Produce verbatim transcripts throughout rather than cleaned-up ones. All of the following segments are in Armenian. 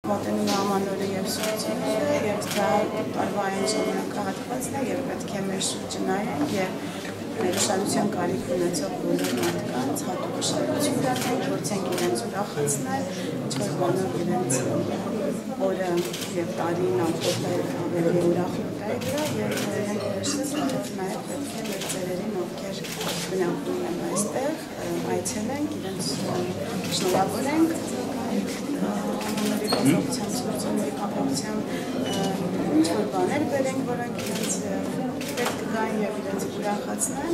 Մոտենում է ամանորը և սուրճինը և դա տարվային ժամանակահատվածն է և պետք է մեր շուրջը նայենք և մեր ուշադրության կարիք ունեցող բոլոր մարդկանց հատուկ ուշադրություն դարձնենք, փորձենք իրենց ուրախացնել, ինչ-որ բանով իրենց օրը և տարին ամփոփել ավելի ուրախ նոտայի վրա և հենց վերջնից նաև պետք է մեր ծերերին, ովքեր բնակվում են այստեղ, այցելենք, իրենց շնորհավորենք ամանորի կապակցությամբ, սուրճինների կապակցությամբ ինչ-որ բաներ բերենք, որոնք իրենց պետք գան և իրենց ուրախացնեն,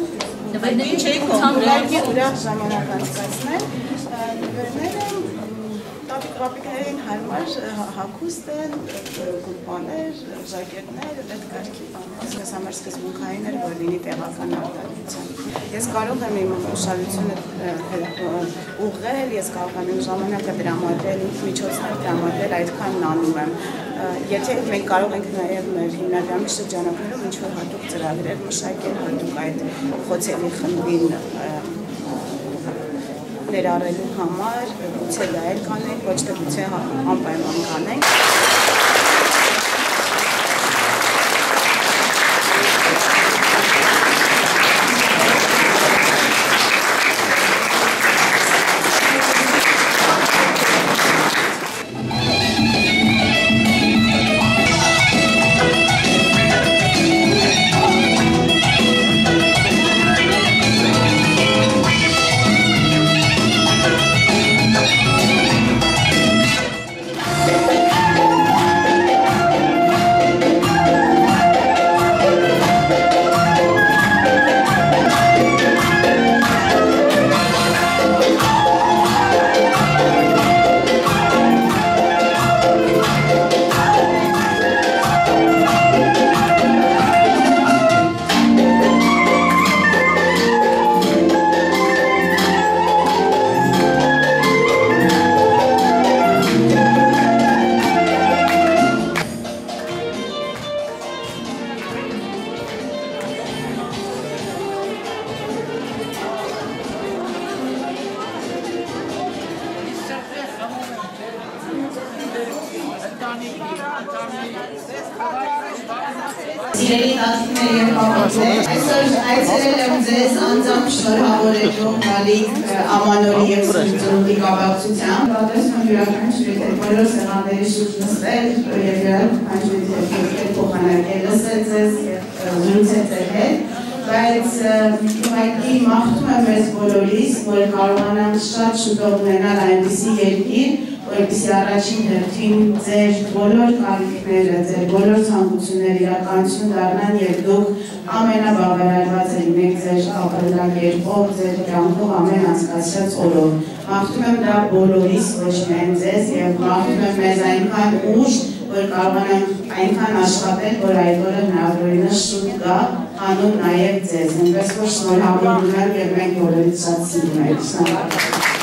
ուրախ ժամանակ անցկացնեն, նվերները տատիկ-պապիկներին հարմար հագուստ են, գուլպաներ, ժակետներ, այդ կարգի բաներ։ Ես համար սկզբունքային էր, որ լինի տեղական արտադրության։ Ես կարող եմ իմ ուշադրությունը ուղղել, ես կարող եմ իմ ժամանակը տրամադրել, միջոցներ տրամադրել, այդքանն անում եմ։ Եթե մենք կարող ենք նաև մեր հիմնադրամի շրջանակներում ինչ-որ հատուկ ծրագրեր մշակել, հատուկ այդ խոցելի խմբին ներառելու համար, գուցե դա էլ կանենք, ոչ թե գուցե անպայման կանենք։ Սիրելի տատիկներ և պապիկներ, այսօր այցելել եմ ձեզ անձամբ շնորհավորելու գալիք ամանորի և սուրճինի կապակցությամբ։ Պատրաստում յուրաքանչյուր եթե բոլոր սեղանների շուրջ նստել և յուրաքանչյուր եթե փոխանակել լսել ձեզ և զրուցել ձեր հետ, բայց ուղղակի մաղթում եմ մեզ բոլորիս, որ կարողանանք շատ շուտով ունենալ այնպիսի երկիր, որպեսզի առաջին հերթին ձեր բոլոր կարիքները, ձեր բոլոր ցանկությունները իրականություն դառնան և դուք ամենաբավարարվածը լինեք ձեր ապրելակերպով, ձեր կյանքով ամեն անցկացրած օրով։ Մաղթում եմ դա բոլորիս, ոչ միայն ձեզ, և մաղթում եմ մեզ այնքան ուժ, որ կարողանանք այնքան աշխատել, որ այդ օրը հնարավորինս շուտ գա, հանուն նաև ձեզ։ Այնպես որ շնորհավորում եմ և մենք բոլորից շատ սիրում ենք։